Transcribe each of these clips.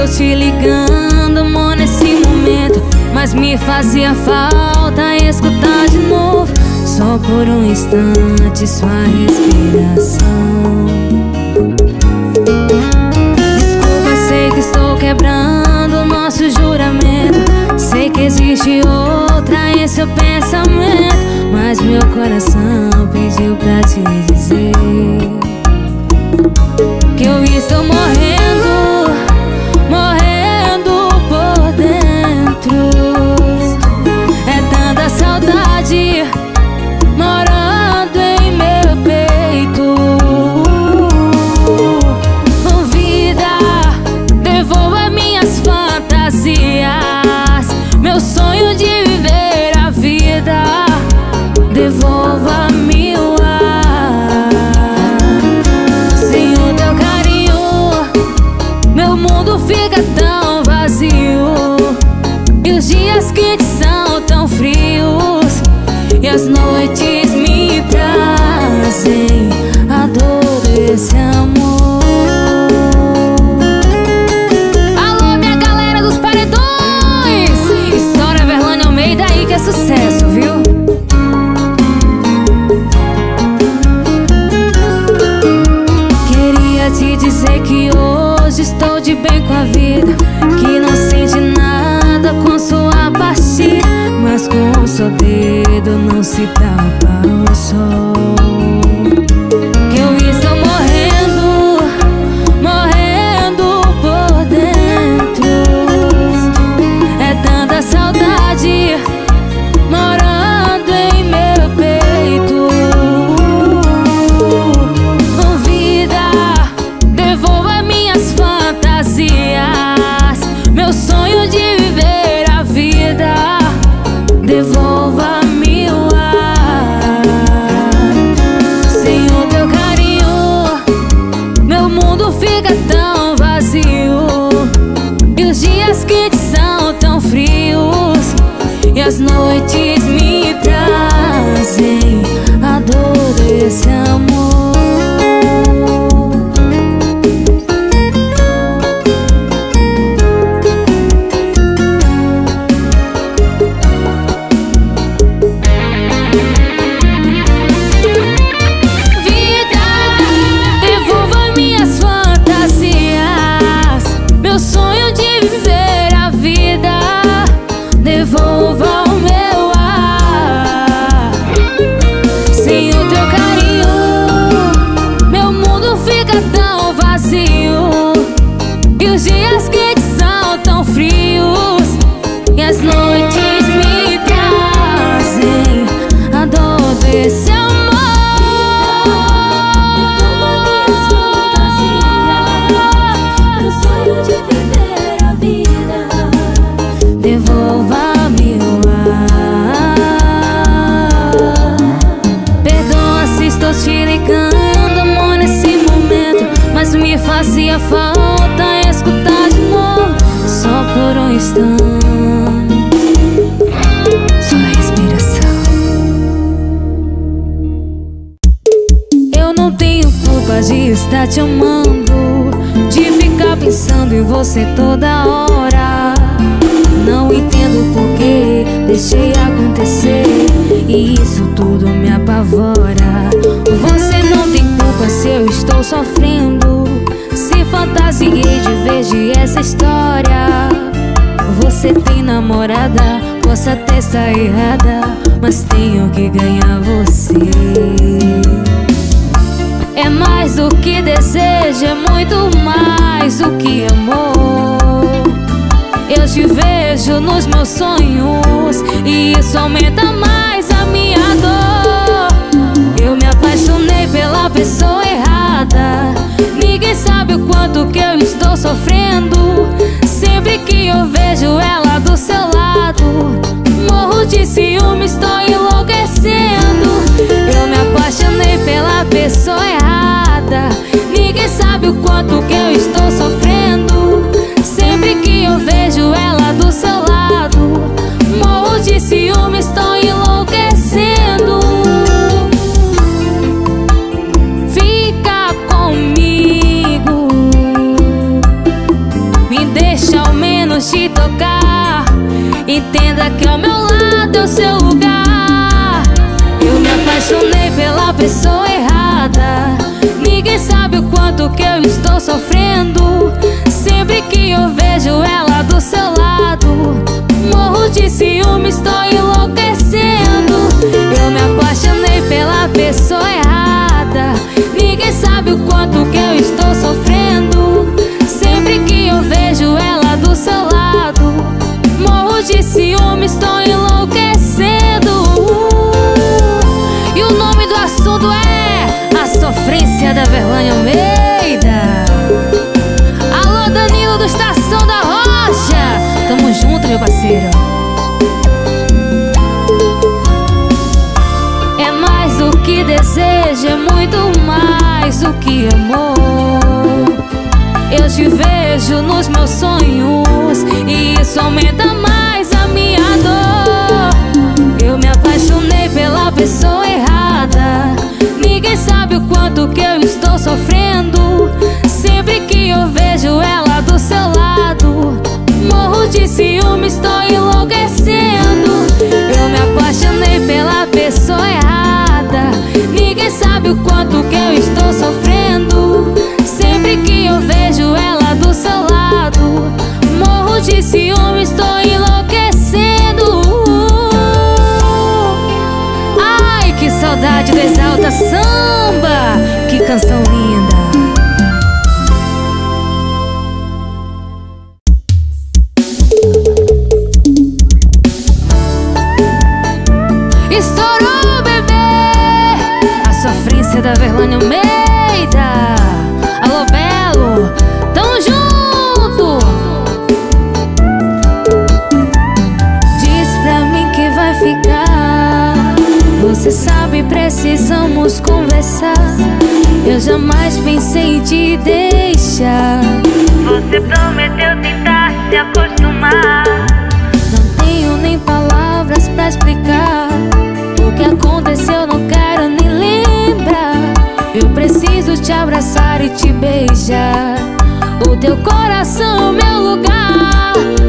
estou te ligando, amor, nesse momento, mas me fazia falta escutar de novo, só por um instante, sua respiração. Desculpa, sei que estou quebrando o nosso juramento, sei que existe outra em seu pensamento, mas meu coração pediu pra te dizer que eu estou morrendo, morrendo por dentro. É tanta saudade morando em meu peito. Oh, vida, devolva minhas fantasias, meu sonho de viver a vida, devolva-me o ar. Sem o teu carinho, meu mundo fica tão vazio, e os dias quentes são tão frios, e as noites me trazem a dor desse amor. Alô, minha galera dos paredões, estoura Verlane Almeida aí que é sucesso, viu? Queria te dizer que hoje estou de bem com a vida, que não sente nada com sua partida, mas com o seu dedo não se tapa o sol. Que eu estou morrendo, morrendo por dentro. É tanta saudade morando em meu peito. Oh, vida, devolva minhas fantasias, meu sonho de viver a vida, devolva-me o ar. Sem o teu carinho, meu mundo fica tão vazio, e os dias quentes são tão frios, e as noites me trazem a dor desse amor. Devolva o meu ar. Sem o teu carinho, meu mundo fica tão vazio, e os dias quentes são tão frios, e as noites me trazem a dor desse amor. Meu sonho de viver a vida, devolva-me o ar. Perdoa se estou te ligando, amor, nesse momento, mas me fazia falta escutar de novo, só por um instante, sua respiração. Eu não tenho culpa de estar te amando, de ficar pensando em você toda hora. Não entendo por que deixei acontecer, e isso tudo me apavora. Você não tem culpa se eu estou sofrendo, se fantasiei de vez de essa história. Você tem namorada, posso até estar errada, mas tenho que ganhar você. É mais do que desejo, é muito mais do que amor. Eu te vejo nos meus sonhos, e isso aumenta mais a minha dor. Eu me apaixonei pela pessoa errada, ninguém sabe o quanto que eu estou sofrendo. Sempre que eu vejo ela do seu lado, morro de ciúme, estou enlouquecendo. Eu me apaixonei pela pessoa errada, ninguém sabe o quanto que eu estou sofrendo. Sempre que eu vejo ela do seu lado, morro de ciúme, estou enlouquecendo. Fica comigo, me deixa nada que ao meu lado é o seu lugar. Eu me apaixonei pela pessoa errada. Ninguém sabe o quanto que eu estou sofrendo. Sempre que eu vejo ela do seu lado, morro de ciúme, estou enlouquecendo. Eu me apaixonei pela pessoa errada. Ninguém sabe o quanto que eu estou sofrendo. Sempre que eu vejo ela do seu lado, morro de ciúme, estou enlouquecendo. E o nome do assunto é A Sofrência da Verlane Almeida. Alô, Danilo do Estação da Rocha, tamo junto, meu parceiro. É mais do que desejo, é muito mais do que amor. Eu te vejo nos meus sonhos e isso aumenta mais a minha dor. Eu me apaixonei pela pessoa errada. Ninguém sabe o quanto que eu estou sofrendo. Sempre que eu vejo ela do seu lado, morro de ciúme, estou enlouquecendo. Eu me apaixonei pela pessoa errada. Ninguém sabe o quanto que eu estou sofrendo. Sempre que eu vejo ela do seu lado, morro de ciúme, estou enlouquecendo. Ai, que saudade do Exalta Samba, que canção linda. Estourou, bebê, A Sofrência da Verlane Almeida. Alô, Belo, tamo junto. Diz pra mim que vai ficar. Você sabe, precisamos conversar. Eu jamais pensei em te deixar. Você prometeu tentar se acostumar. Não tenho nem palavras pra explicar. O que aconteceu não quero nem lembrar. Eu preciso te abraçar e te beijar. O teu coração é o meu lugar.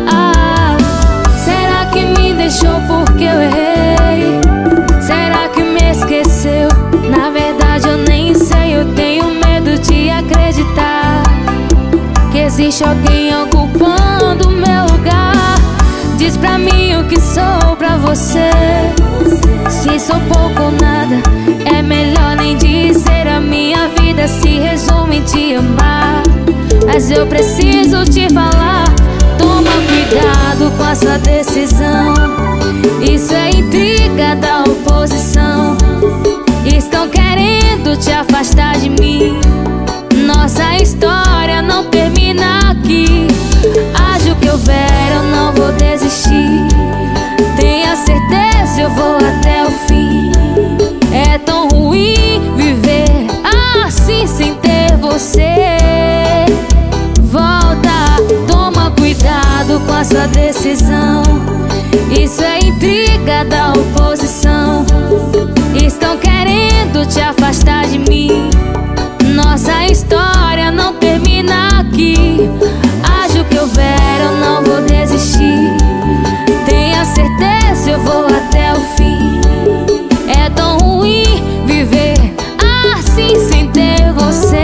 Será que me deixou porque eu errei? Será que me esqueceu? Na verdade eu nem sei. Eu tenho medo de acreditar que existe alguém ocupando o meu lugar. Diz pra mim o que sou pra você. Se sou pouco ou nada, é melhor nem dizer. A minha vida se resume em te amar. Mas eu preciso te falar. Toma cuidado com a sua decisão. Isso é intriga da oposição. Estão querendo te afastar de mim. Nossa história não termina aqui. Haja o que houver, eu não vou desistir. Tenha certeza, eu vou até o fim. É tão ruim viver assim sem ter você. Volta, toma cuidado com a sua decisão. Isso é intriga da oposição. Estão querendo te afastar de mim. Nossa história não termina aqui. Haja o que houver, eu não vou desistir. Tenha certeza, eu vou até o fim. É tão ruim viver assim sem ter você.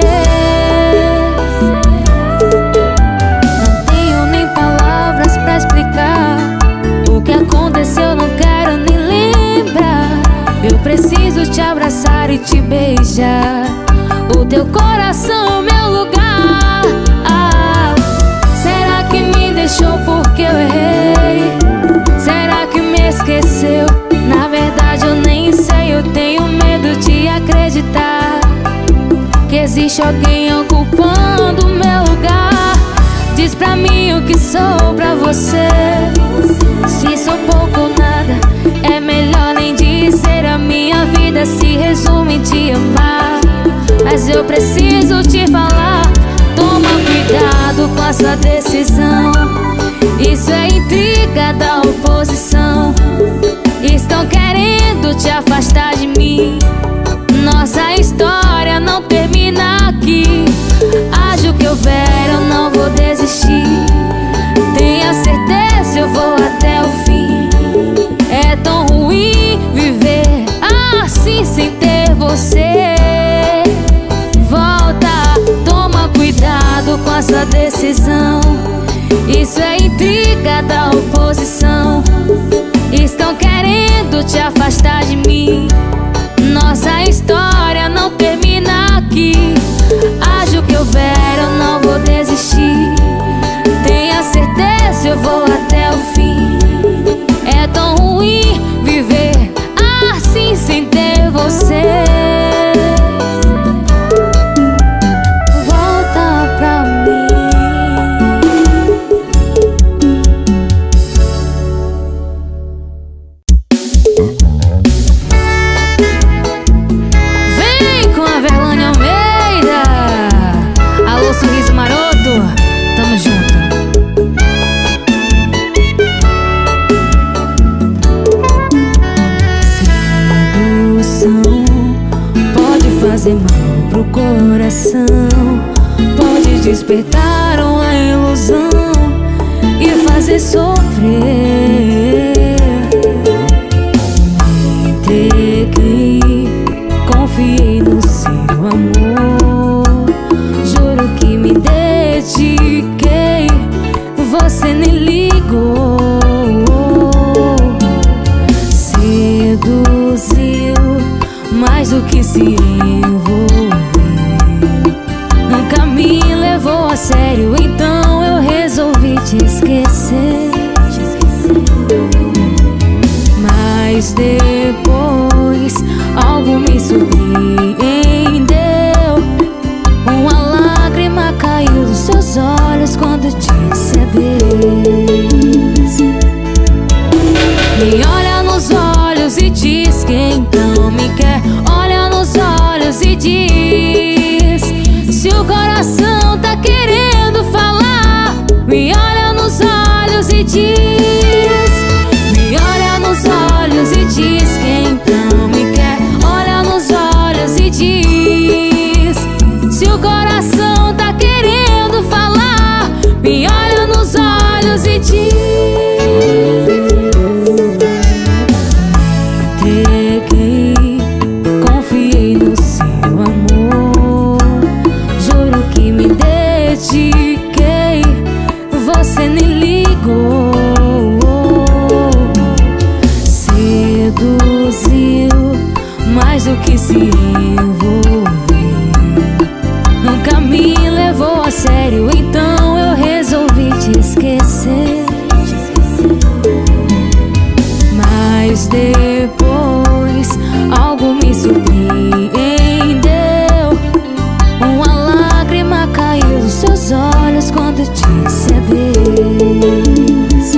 Não tenho nem palavras pra explicar. O que aconteceu não quero nem lembrar. Eu preciso te abraçar e te beijar. O teu coração é o meu lugar. Será que me deixou porque eu errei? Será que me esqueceu? Na verdade eu nem sei. Eu tenho medo de acreditar que existe alguém ocupando o meu lugar. Diz pra mim o que sou pra você. Se sou pouco ou nada, é melhor nem dizer. A minha vida se resume em te amar. Mas eu preciso te falar. Toma cuidado com a sua decisão. Isso é intriga da oposição. Estão querendo te afastar de mim. Nossa história não termina aqui. Haja o que houver, eu não vou desistir. Tenha certeza, eu vou até o fim. você. Volta, toma cuidado com a sua decisão. Isso é intriga da oposição. Estão querendo te afastar de mim. Nossa história não termina aqui. Haja o que houver, eu não vou desistir. Tenha certeza, eu vou até o fim. É tão ruim viver assim sem ter você. Volta pra mim. Vem com a Verlane Almeida. Alô, sorriso maroto, tamo junto. Fazer mal pro coração, pode despertar uma ilusão e fazer sofrer. Me entreguei, confiei no seu amor, juro que me dediquei, você nem ligou. Seduziu mais do que se envolver, nunca me levou a sério, então eu resolvi te esquecer. Mas depois algo me surpreendeu. Uma lágrima caiu dos seus olhos quando disse adeus. Me olha nos olhos e diz que então me quer. Olha nos olhos e diz se o coração tá querendo falar. Me olha nos olhos e diz. Me olha nos olhos e diz que então me quer. Olha nos olhos e diz se o coração tá querendo falar. Me olha nos olhos e diz. Você nem ligou. Seduziu mais do que se envolver, nunca me levou a sério, então eu resolvi te esquecer. Mas depois algo me surpreendeu. Uma lágrima caiu dos seus olhos quando disse adeus.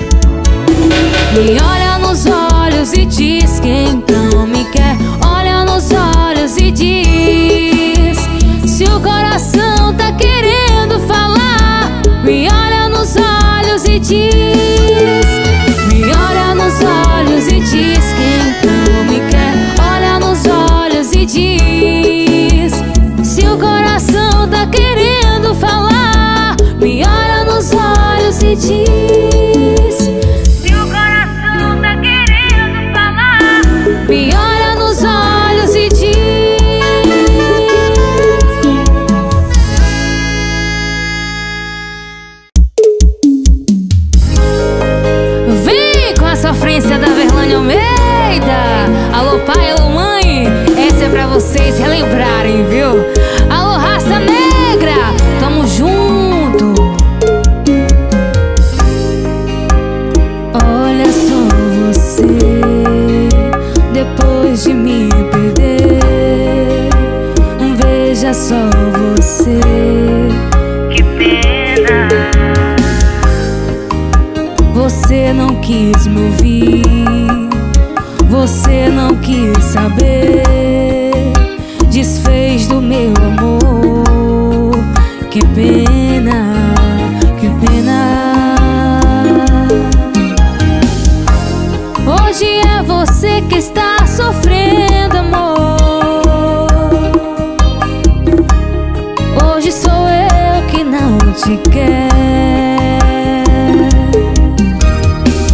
Me olha nos olhos e diz que então me quer. Olha nos olhos e diz se o coração tá querendo falar. Me olha nos olhos e diz. Me olha nos olhos e diz que então me quer. Olha nos olhos e diz se o coração tá querendo falar. Me olha nos olhos e diz Se o coração tá querendo falar. me olha nos olhos e diz. Vem com a sofrência da Verlane Almeida. Alô pai, alô mãe, essa é pra vocês relembrarem, viu? Alô raça negra, tamo junto. Olha só você, depois de me perder, veja só você. Que pena. Você não quis me ouvir, você não quis saber, desfez do meu amor. Que pena, que pena. Hoje é você que está sofrendo, amor. Hoje sou eu que não te quero.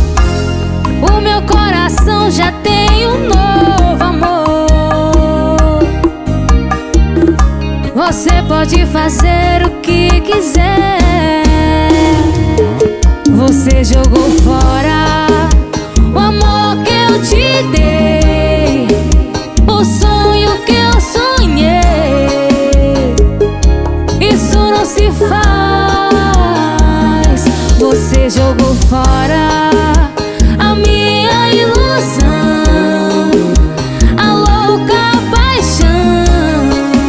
O meu coração já tem um novo amor. pode fazer o que quiser. Você jogou fora o amor que eu te dei, o sonho que eu sonhei. Isso não se faz. Você jogou fora a minha ilusão, a louca paixão.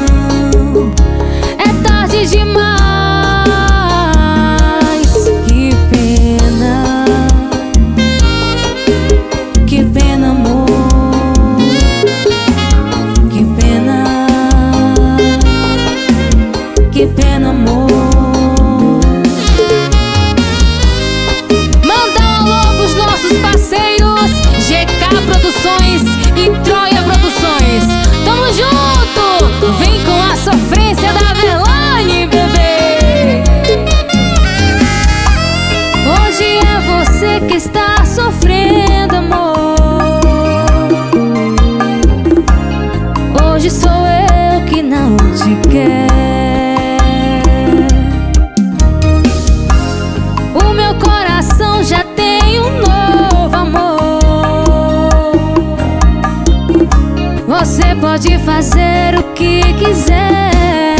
É tarde demais. Que pena, que pena, amor. Que pena, que pena, amor. Manda um alô pros nossos parceiros GK Produções e Troia Produções. Tamo junto! Vem com a sofrência da Verlane, bebê. Hoje é você que está sofrendo, amor. Hoje sou eu que não te quero. O meu coração já tem um novo amor. Você pode fazer o que quiser.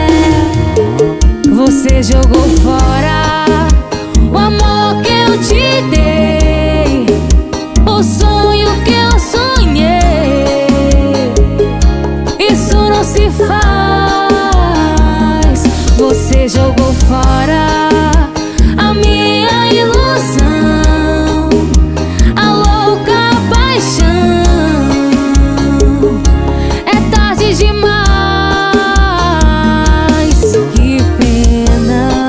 Você jogou fora o amor que eu te dei, o sonho que eu sonhei. Isso não se faz. Você jogou fora a minha ilusão, a louca paixão. É tarde demais. Que pena,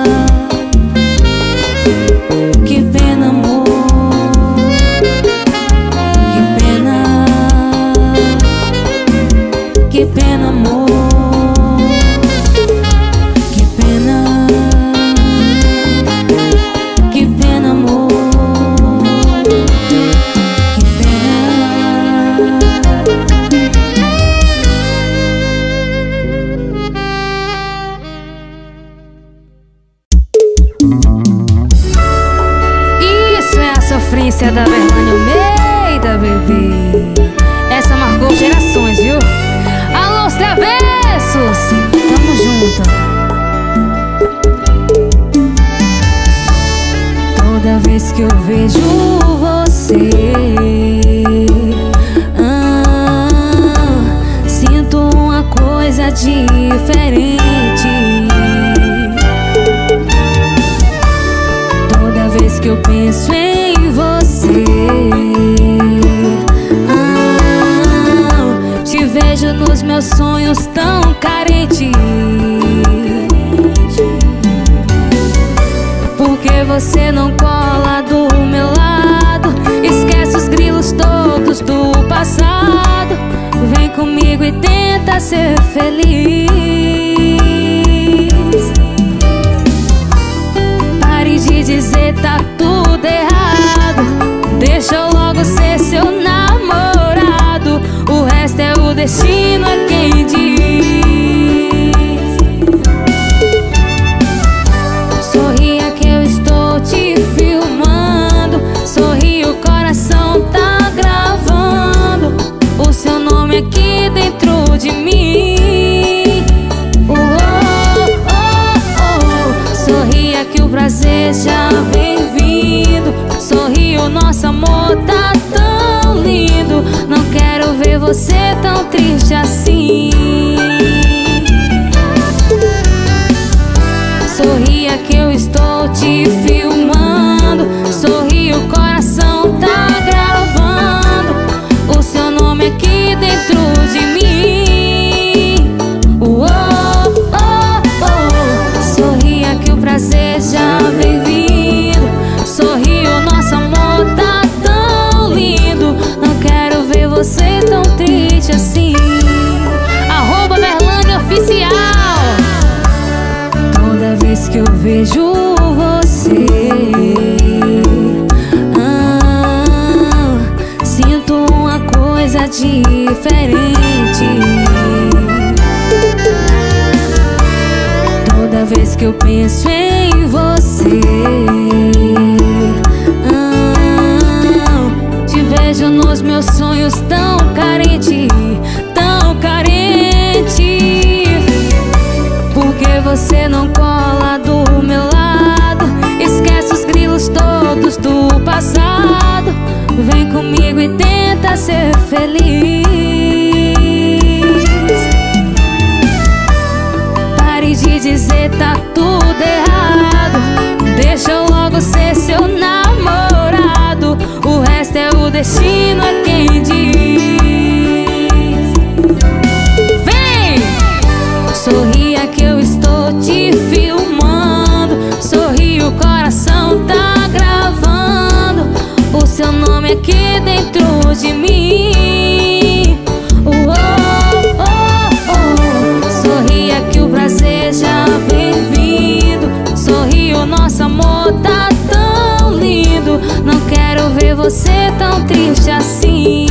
que pena, amor. Que pena, que pena, amor. Que pena, que pena, amor. Que pena. Isso é a sofrência da Verlane Almeida, bebê. Essa marcou gerações, viu? Alô, os travessos, tamo junto. Toda vez que eu vejo você, sinto uma coisa diferente. Toda vez que eu penso em você, te vejo nos meus sonhos tão carente. Porque você não cola do meu lado, esquece os grilos todos do passado. Vem comigo e tenta ser feliz. Pare de dizer tá tudo errado, deixa eu logo ser seu namorado. O resto é o destino, é quem diz. Sorria que eu estou te filmando, sorri, o coração tá gravando o seu nome aqui dentro de mim. Oh, oh, oh, oh. Sorria que o prazer já vem vindo, sorri, o nosso amor tá tão lindo. Não quero ver você tão triste assim. Sorria que eu estou te filmando, sorri, o coração tá gravando o seu nome aqui dentro de mim. Oh, oh, oh. Sorria que o prazer já vem vindo, sorri, o nosso amor tá tão lindo. Não quero ver você tão triste assim. @VerlaneOficial. Toda vez que eu vejo você, sinto uma coisa diferente. vez que eu penso em você, te vejo nos meus sonhos tão carente, tão carente. Porque você não cola do meu lado, esquece os grilos todos do passado. Vem comigo e tenta ser feliz. Pare de dizer tá tudo errado, deixa eu logo ser seu namorado. O resto é o destino, é quem diz. Vem! Sorria que eu estou te filmando, sorri, o coração tá gravando o seu nome aqui dentro de mim. Oh, oh, oh. Sorria que o prazer já vem vindo, sorri, o nosso amor tá tão lindo. Não quero ver você tão triste assim.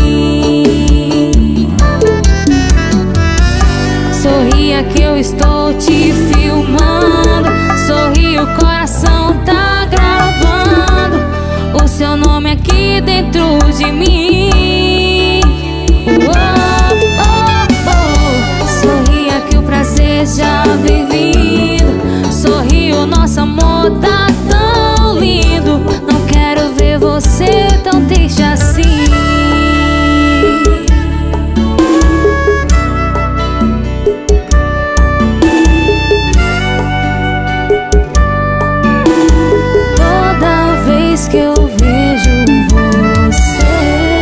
Sorria que eu estou te filmando, sorri, o coração tá gravando o seu nome aqui dentro de mim. Oh, oh, oh. Sorria que o prazer já vem vindo, sorri, o nosso amor tá tão lindo. Não quero ver você tão triste assim. Toda vez que eu vejo você,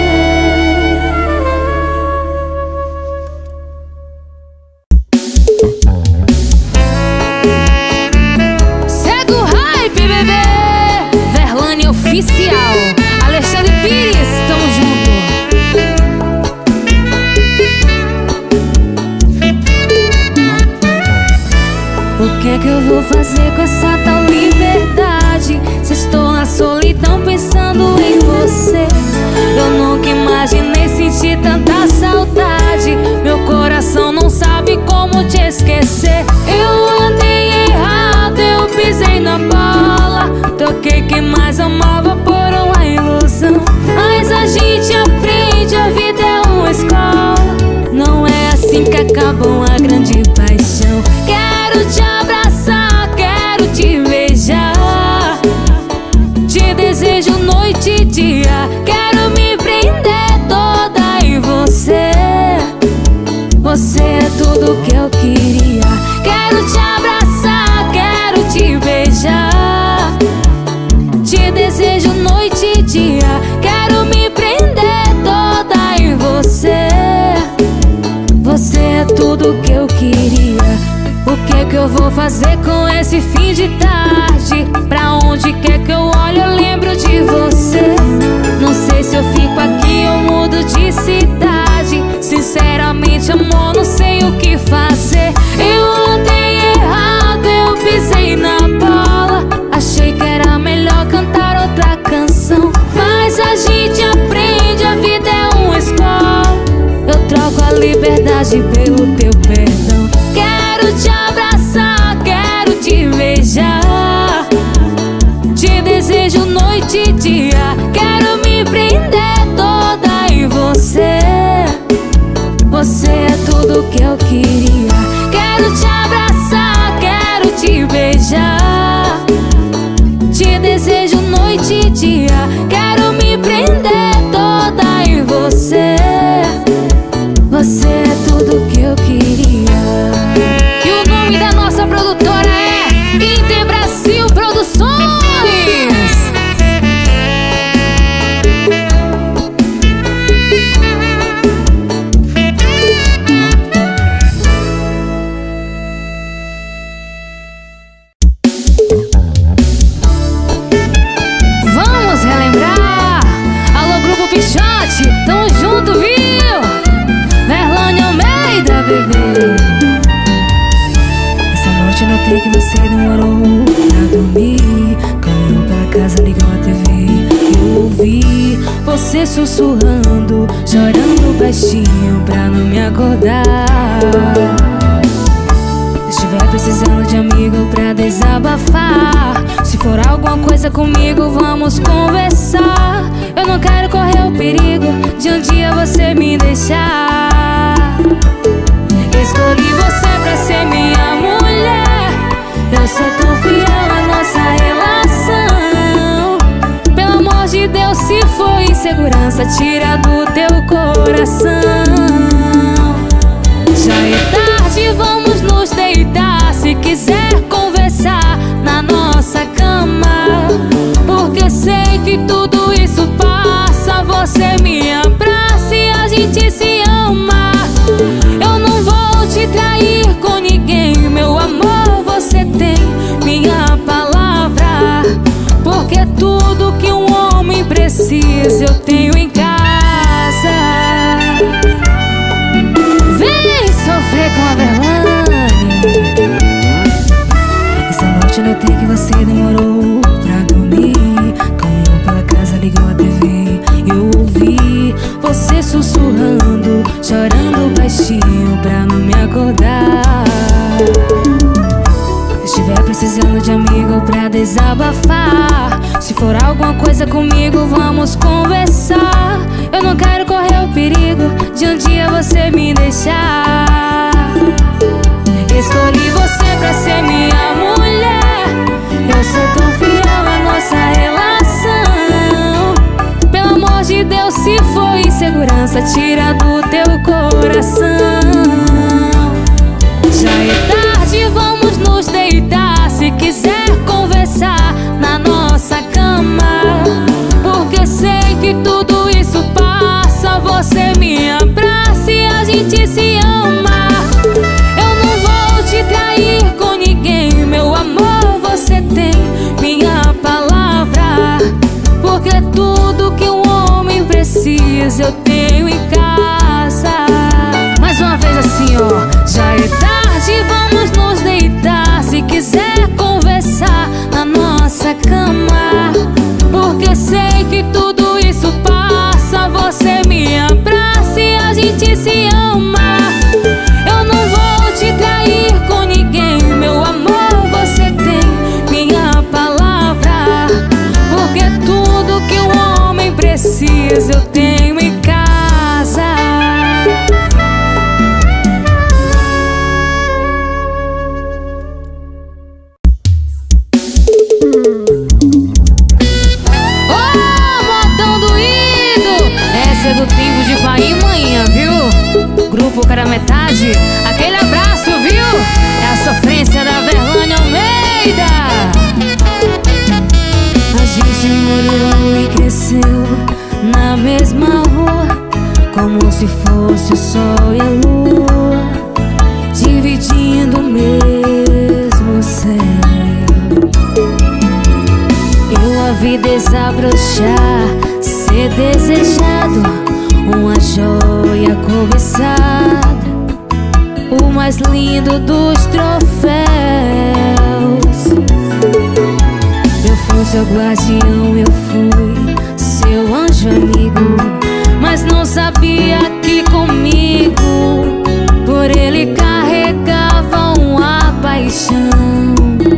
segue o hype, bebê. Verlane Oficial, Alexandre Pires, tamo junto. O que é que eu vou fazer com essa tal liberdade, se estou na solidão pensando em você? Eu nunca imaginei sentir tanta saudade, meu coração não sabe como te esquecer. Eu andei errado, eu pisei na bola, troquei quem mais amava por uma ilusão. Mas a gente aprende, a vida é uma escola, não é assim que acaba uma grande paixão. Quero te abraçar, quero te beijar, te desejo noite e dia, quero me prender toda em você. Você é tudo que eu queria. Quero te abraçar, quero te beijar, te desejo noite e dia, quero me prender toda em você. Você é tudo que eu queria. O que é que eu vou fazer com esse fim de tarde? Pra onde quer que eu olhe eu lembro de você. Não sei se eu fico aqui ou mudo de cidade. Sinceramente, amor, não sei o que fazer. Eu andei errado, eu pisei na bola, achei que era melhor cantar outra canção. Mas a gente aprende, a vida é uma escola, eu troco a liberdade pelo teu perdão. Quero te abraçar, quero te beijar, te desejo noite e dia, quero me prender toda em você. Você é tudo que eu queria. Quero te abraçar, quero te beijar, te desejo noite e dia, quero me prender toda em você. Você é tudo que eu queria. E o nome da nossa produtora é Inter Brasil Produções. Vamos relembrar. Alô, Grupo Pichote, tamo junto, viu? Verlane Almeida, bebê. Essa noite notei que você demorou pra dormir. Caminhou pela casa, ligou a TV. Eu ouvi você sussurrando, chorando baixinho pra não me acordar. Deixa eu estiver precisando de amigo pra desabafar, se for alguma coisa comigo, vamos conversar. Eu não quero correr o perigo de um dia você me deixar. Escolhi você pra ser minha mulher. Eu sou tão fiel à nossa relação. Pelo amor de Deus, se for insegurança, tira do teu coração. Já é tarde, vamos nos deitar. Se quiser conversar na nossa cama, porque sei que tudo isso passa. Você me abraça e a gente se ama. Eu não vou te trair com ninguém, meu amor, você tem minha palavra. Porque tudo que um homem precisa eu tenho em casa. Vem sofrer com a Verlane. Essa noite eu notei que você demorou pra dormir. Caminhou pela casa, ligou a TV. Eu ouvi você sussurrando, chorando baixinho pra não me acordar. Se estiver precisando de amigo pra desabafar, se for alguma coisa comigo, vamos conversar. Eu não quero correr o perigo de um dia você me deixar. Escolhi você pra ser minha mulher. Eu sou tão fiel à nossa relação. Pelo amor de Deus, se for insegurança, tira do teu coração. Já é tarde, vamos nos deitar. Se quiser conversar na nossa cama, porque sei que tudo isso passa. Você me abraça e a gente se ama. Eu não vou te trair com ninguém, meu amor, você tem minha palavra. Porque tudo que um homem precisa eu tenho em casa. Mais uma vez assim, ó. Já é tarde, vamos nos deitar. Se quiser conversar na nossa cama, porque sei que tudo isso passa. Você me abraça e a gente se ama. Eu não vou te trair com ninguém, meu amor, você tem minha palavra. Porque tudo que um homem precisa eu tenho em casa. Do tempo de pai e manhã, viu? Grupo Cara Metade, aquele abraço, viu? É a sofrência da Verlane Almeida. A gente morou e cresceu na mesma rua, como se fosse o sol e a lua, dividindo o mesmo céu. Eu a vi desabrochar, ser desejado, uma joia cobiçada, o mais lindo dos troféus. Eu fui seu guardião, eu fui seu anjo amigo, mas não sabia que comigo por ele carregava uma paixão.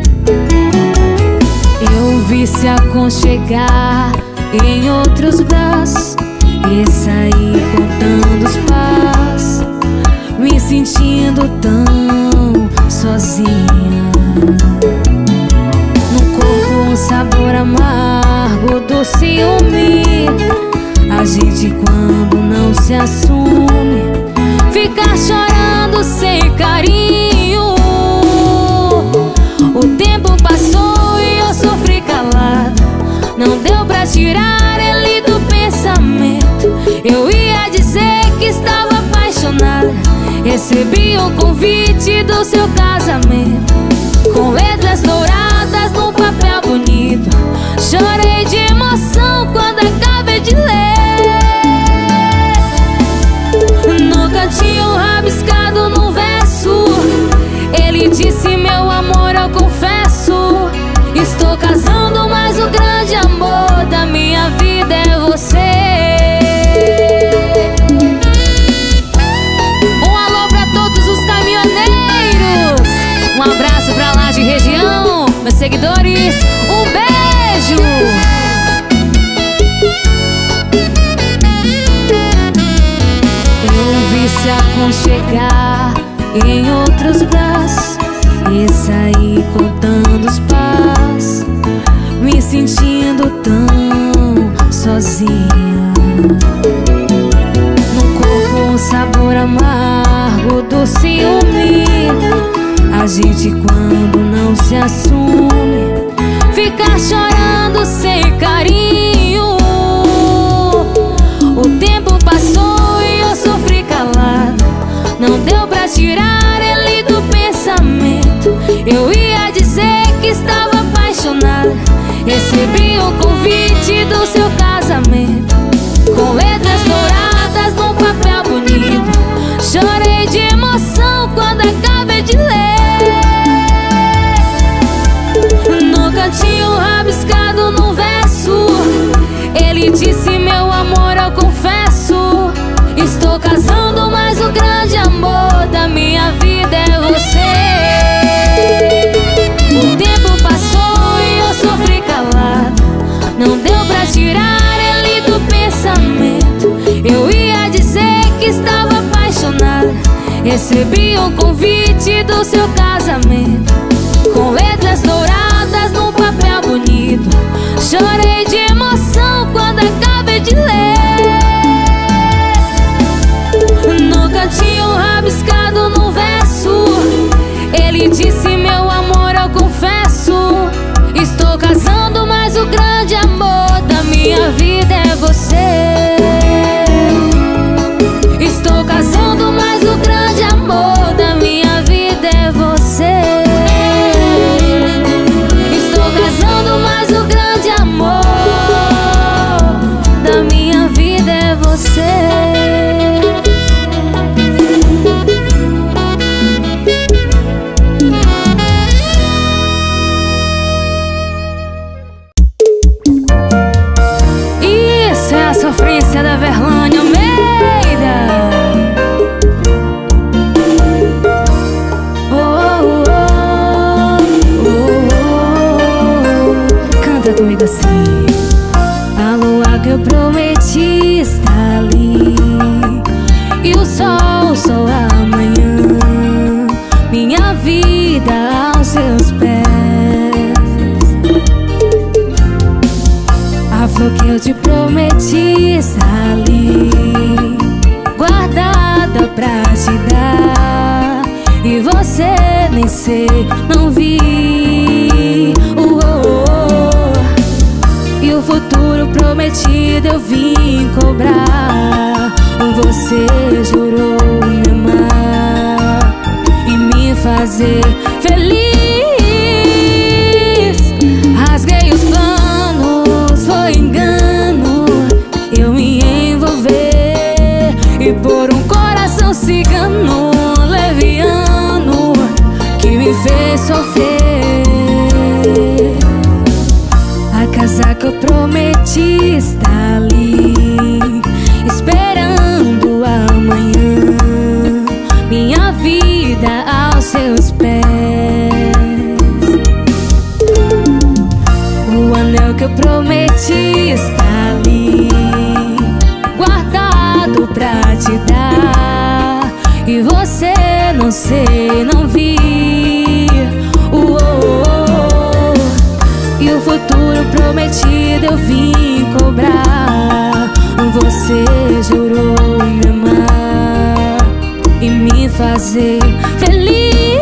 Eu vi se aconchegar em outros braços e saí contando os passos, me sentindo tão sozinha. No corpo um sabor amargo do ciúme. A gente quando não se assume fica chorando sem carinho. O tempo passou e eu sofri calado, não deu pra tirar ele do pensamento. Eu ia dizer que estava apaixonada. Recebi um convite do seu casamento, com letras douradas num papel bonito. Chorei de emoção quando acabei de ler. No cantinho rabiscado no verso, ele disse: meu amor, eu confesso, estou casando, mas o grande amor da minha vida é você. Um alô pra todos os caminhoneiros, um amores, um beijo. Eu vi se aconchegar em outros braços e saí contando os passos, me sentindo tão sozinha. No corpo um sabor amargo do ciúme. A gente quando não se assume fica chorando sem carinho. O tempo passou e eu sofri calado, não deu pra tirar ele do pensamento. Eu ia dizer que estava apaixonada, recebi um convite do seu casamento, com letras douradas num papel bonito. Chorei de emoção quando acabei de ler. No cantinho rabiscado no verso, ele disse: meu amor, eu confesso, estou casando, mas o grande amor da minha vida é você. O tempo passou e eu sofri calado, não deu pra tirar ele do pensamento. Eu ia dizer que estava apaixonada, recebi um convite do seu casamento, com letras douradas num papel bonito. Chorei de emoção quando acabei de ler. No cantinho rabiscado no verso, ele disse: meu amor, eu confesso, estou casando, mas o grande amor da minha vida é você. Estou casando, mas o grande amor da minha vida é você. Estou casando, mas o grande amor da minha vida é você. Isso é a sofrência da Verlane Almeida. Canta comigo assim. A lua que eu prometi está ali, e o sol amanhã, minha vida aos seus pés. A flor que eu te prometi está ali, guardada pra te dar, e você nem sei, não vi. E o futuro prometido eu vim cobrar. Você jurou me amar e me fazer feliz. Rasguei os planos, foi engano, eu me envolver, e por um coração cigano, leviano, que me fez sofrer. A casa que eu prometi está ali, esperando amanhã, minha vida aos seus pés. O anel que eu prometi está ali, guardado pra te dar, e você não sei, não vi. E o futuro prometido eu vim cobrar. Você jurou me amar e me fazer feliz.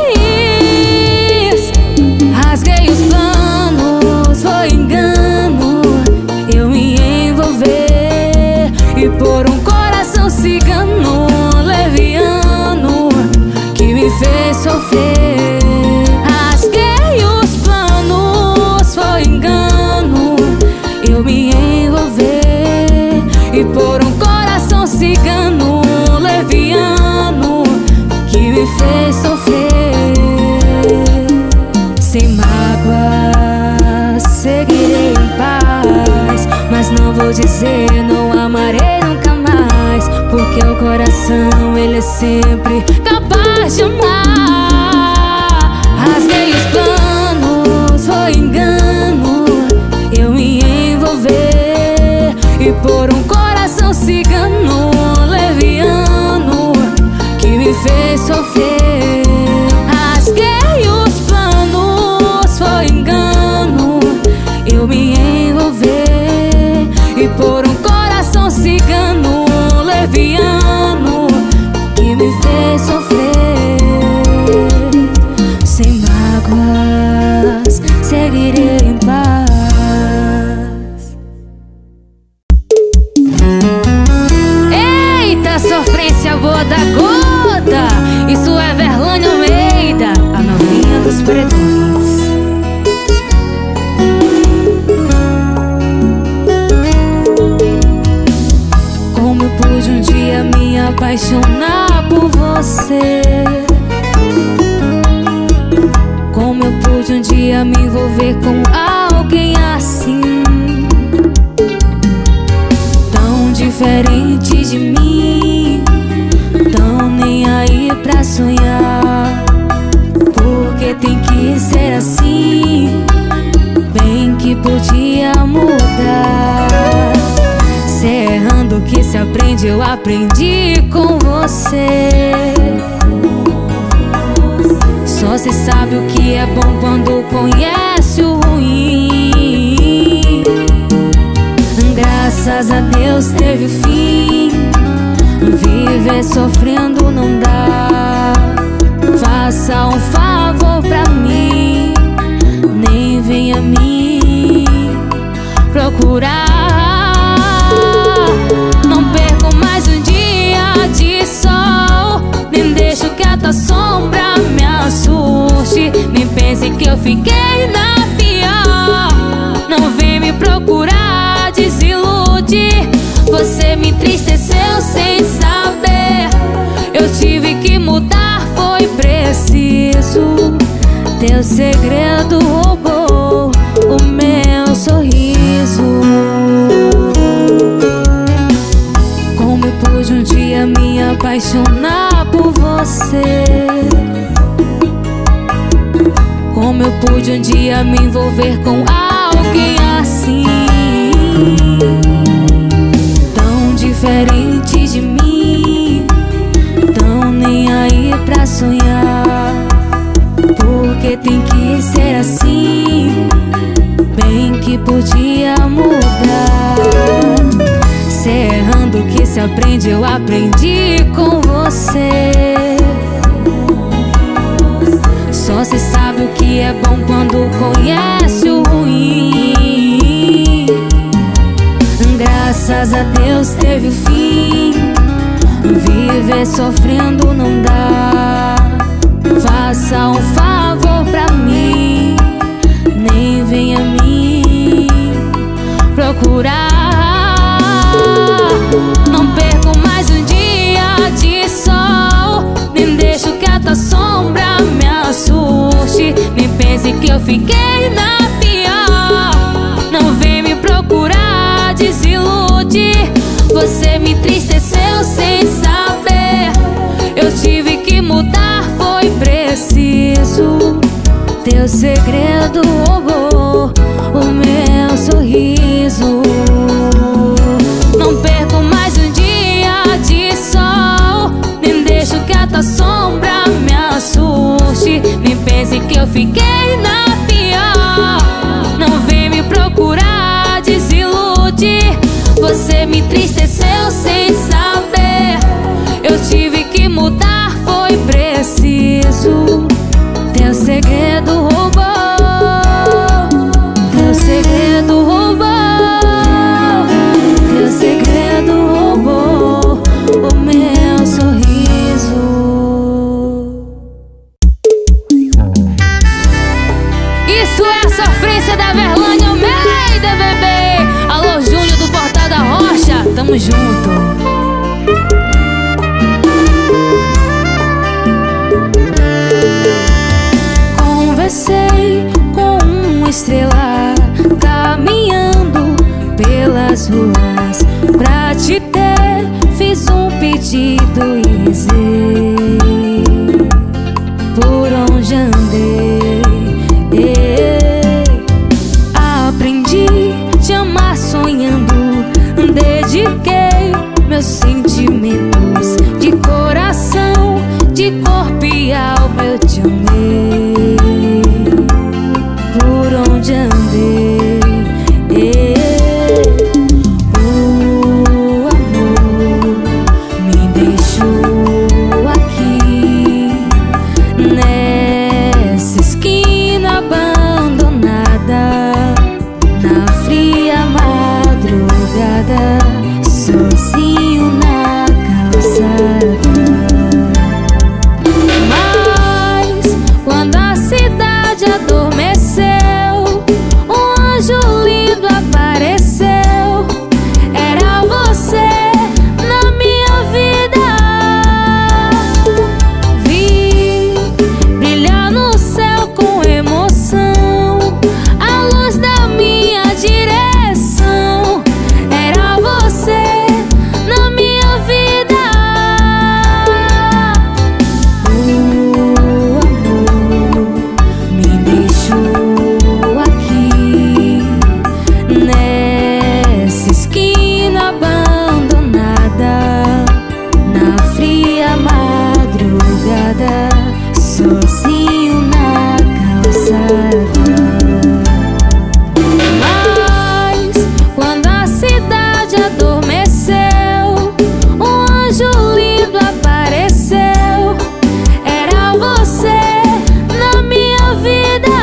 Rasguei os planos, foi engano, eu me envolver, e por um coração cigano, leviano, que me fez sofrer. Rasguei os planos, foi engano, eu me envolver, e por um coração cigano, leviano, que me fez sofrer. Sem mágoa, seguirei em paz, mas não vou dizer não amarei nunca mais, porque o coração ele é sempre capaz de amar. Rasguei os planos, foi engano, por um coração cigano, leviano, que me fez sofrer. Rasguei os planos, foi engano eu me envolver. E por um coração cigano, leviano, que me fez sofrer. Sem mágoas, seguirei em paz. Eita, sofrência boa da gota. Isso é Verlânia Almeida, a novinha dos pretões. Como eu pude um dia me apaixonar por você? Como eu pude um dia me envolver com alguém assim, tão diferente de mim, tão nem aí pra sonhar? Porque tem que ser assim, bem que podia mudar. Se é errando que se aprende, eu aprendi com você. Só se sabe o que é bom quando conhece o ruim. Graças a Deus teve fim. Viver sofrendo não dá. Faça um favor pra mim, nem venha me procurar. Não perco mais um dia de sol, nem deixo que a tua sombra me assuste. Nem pense que eu fiquei na pior. Não vem me procurar, desilude. Você me entristeceu sem saber. Eu tive que mudar, foi preciso. Teu segredo roubou o meu sorriso. Como eu pude um dia me apaixonar por você? Como eu pude um dia me envolver com alguém assim, tão diferente de mim, tão nem aí pra sonhar? Porque tem que ser assim, bem que podia mudar. Se é errando que se aprende, eu aprendi com você. Só se sabe o que é bom quando conhece o ruim. Graças a Deus teve fim. Viver sofrendo não dá. Faça um favor pra mim, nem venha me procurar. Não perco mais um dia de sol, nem deixo que a tua sombra me assuste. Nem pense que eu fiquei na pior. Não vem me procurar, desilude. Você me entristeceu sem saber. Eu tive que mudar, foi preciso. Teu segredo roubou o meu sorriso. Não perco mais um dia de sol, nem deixo que a tua sombra me assuste. Nem pense que eu fiquei na pior. Não vem me procurar, desilude. Você me entristeceu sem saber. Eu tive que mudar, foi preciso. Teu segredo roubou, teu segredo roubou, teu segredo roubou o meu sorriso. Isso é a sofrência da Verlânia Almeida, bebê. Alô, Júnior do Portal da Rocha, tamo junto. Conversei com uma estrela caminhando pelas ruas pra te ter. Fiz um pedido e rezei por onde andei. Aprendi te amar sonhando. anjo lindo apareceu. Era você na minha vida. Vi brilhar no céu com emoção a luz da minha direção. Era você na minha vida. O amor me deixou aqui nessa esquina abandonada, na fria madrugada, sozinho na calçada. Mas quando a cidade adormeceu, um anjo lindo apareceu. Era você na minha vida.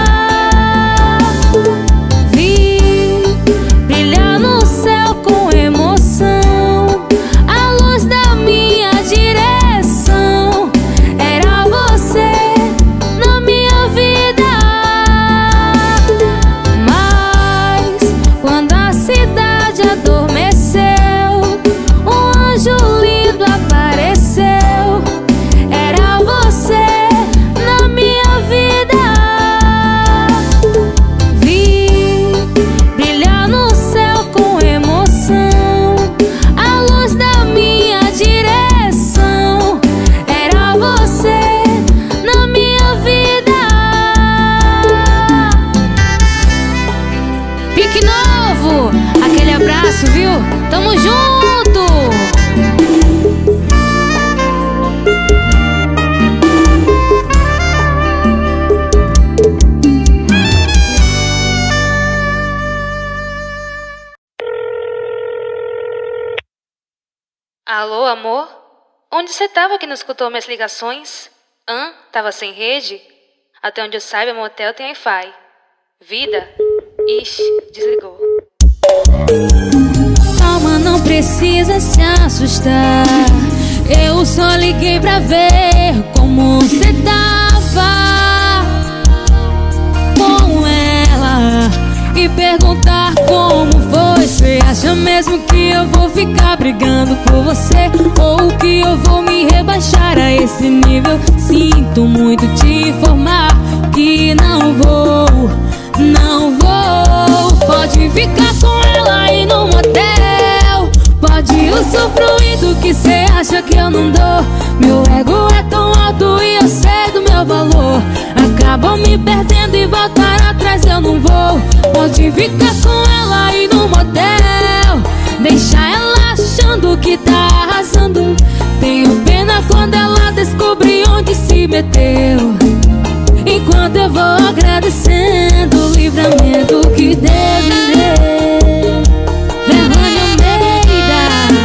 Vi brilhar no céu com emoção a luz da minha direção. Era você na minha vida. Mas quando a cidade adormeceu, um anjo lindo apareceu. Era você na minha vida. Vi brilhar no céu com emoção a luz da minha direção. Era você na minha vida. Pique Novo, aquele abraço, viu? Tamo junto! Alô, amor? Onde você tava que não escutou minhas ligações? Tava sem rede? Até onde eu saiba, motel tem Wi-Fi. Vida? Ixi, desligou. Calma, não precisa se assustar. Eu só liguei pra ver como você tava com ela e perguntar como foi. Você acha mesmo que eu vou ficar brigando por você? Ou que eu vou me rebaixar a esse nível? Sinto muito te informar que não vou, não vou. Pode ficar com ela aí no motel, pode usufruir do que cê acha que eu não dou. Meu ego é tão alto e eu sei do meu valor. Acabam me perdendo e voltar atrás eu não vou. Pode ficar com ela aí no motel, deixa ela achando que tá arrasando. Tenho pena quando ela descobrir onde se meteu. Enquanto eu vou agradecendo o livramento que Deus me deu. Verônia Almeida.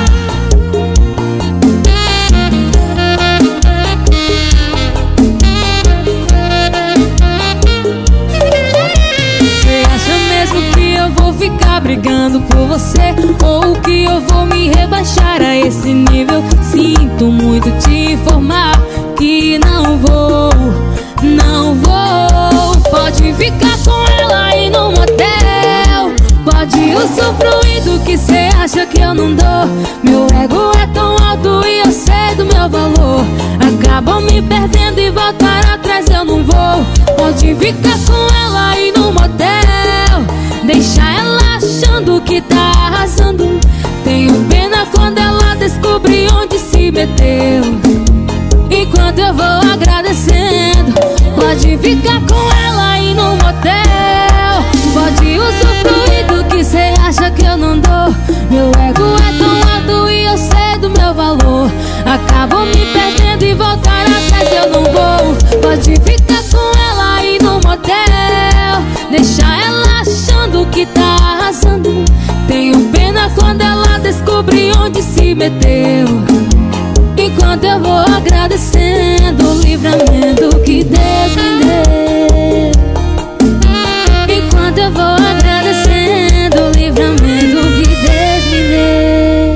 Você acha mesmo que eu vou ficar brigando por você? Ou que eu vou me rebaixar a esse nível? Sinto muito te informar que não vou, não vou. Pode ficar com ela aí no motel, pode usufruir do que cê acha que eu não dou. Meu ego é tão alto e eu sei do meu valor. Acabam me perdendo e voltar atrás eu não vou. Pode ficar com ela aí no motel, deixa ela achando que tá arrasando. Tenho pena quando ela descobrir onde se meteu. Enquanto eu vou agradecendo, pode ficar com ela aí no motel, pode usufruir do que cê acha que eu não dou. Meu ego é tão alto e eu sei do meu valor. Acabam me perdendo e voltar atrás eu não vou. Pode ficar com ela aí no motel, deixa ela achando que tá arrasando. Tenho pena quando ela descobrir onde se meteu. Enquanto eu vou agradecendo o livramento que Deus me deu. Enquanto eu vou agradecendo o livramento que Deus me deu.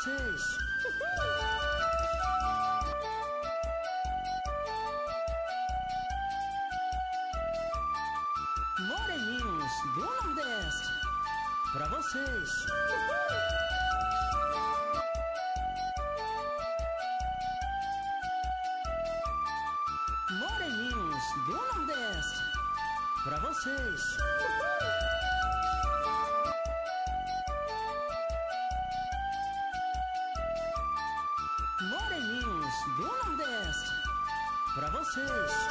vocês. Moreninhos do Nordeste, pra vocês. Moreninhos do Nordeste, pra vocês. Moreninhos do Nordeste, pra vocês.